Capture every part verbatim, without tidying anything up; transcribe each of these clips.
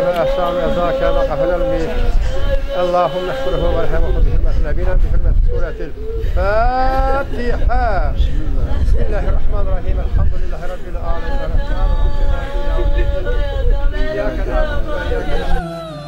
وأحسان وأزاك وقفل الميت اللهم احفره وارحمه بحرمة نبينا بحرمة سورة الفاتحة بسم الله الرحمن الرحيم الحمد لله رب العالمين الرحمن الرحيم إياك نعبد وإياك نستعين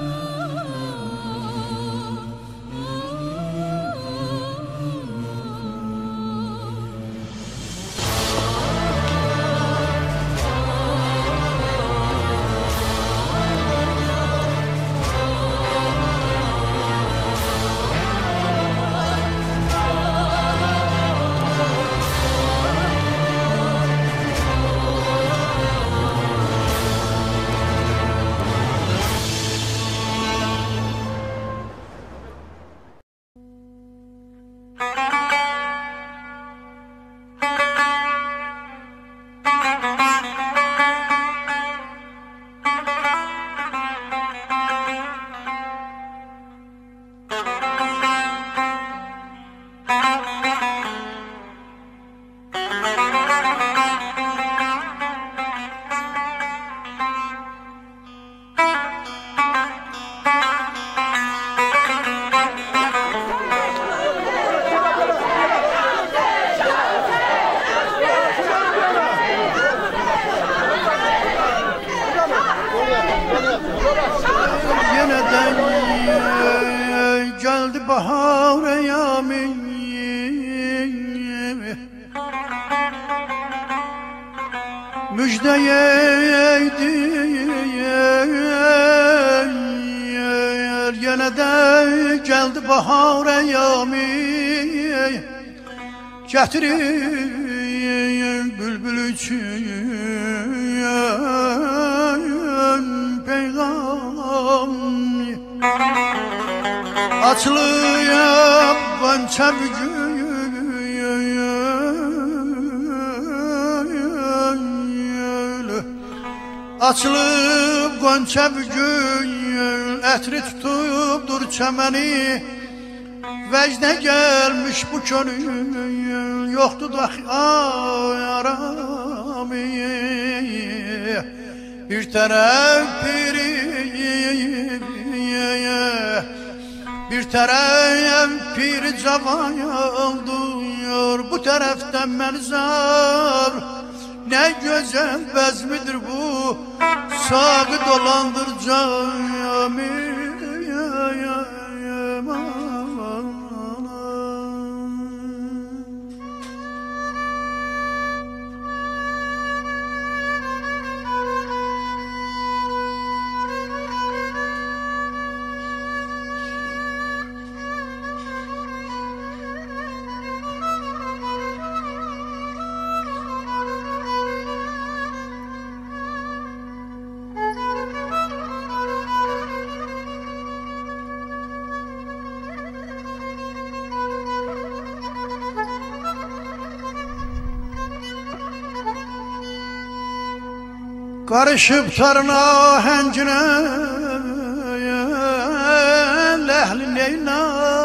geldi bahar eyami müjdeyeydi yine de geldi bahar eyami getirin bülbül için peygamber açılıyor gonca bugül açılıp gonca bugül etri tutubdur çemeni vecde gelmiş bu könül yoktu dahi arami bir taraf piri bir taraf pir cavan yolduyor bu taraftan menzar ne güzel bezmidir bu sağı dolandır cami karışıp tarına hencine lehli leyna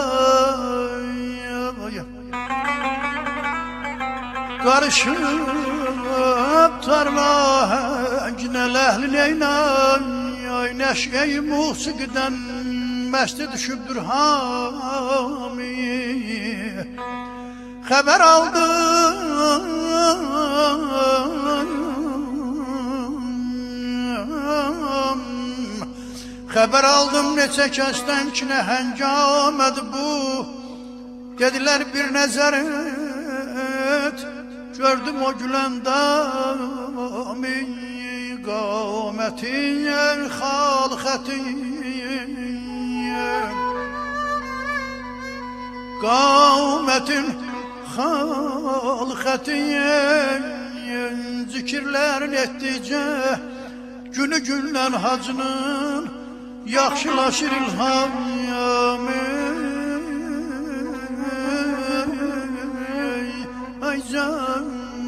karışıp tarına hencine lehli leyna neşe-i musikiden mesti düşüptür hami haber aldım haber aldım neçe kəsdən ki nə həngamədir bu dediler bir nəzər et gördüm o güləndami qamətin xalxətin qamətin xalxətin zikirlərin etdicə günü gündən hacının yaxşılaşır ilham ay can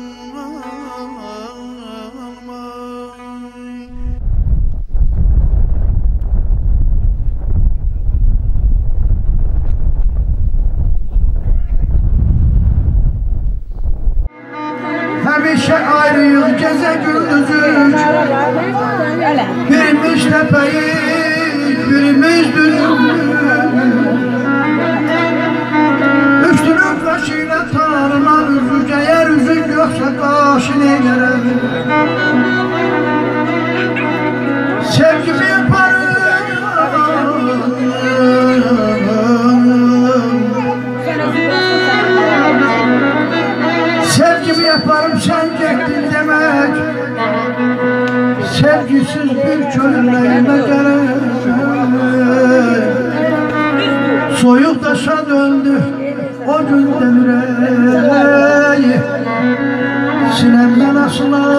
Hemişe ayrıyız gece gündüzük Birmiş tepeyi başını eğlerim. Sevgimi yaparım. Sevgimi yaparım sen çektin demek. Sevgisiz bir çölüne gerek. Soyuk taşa döndü o günden yüreği. Sinemden asılan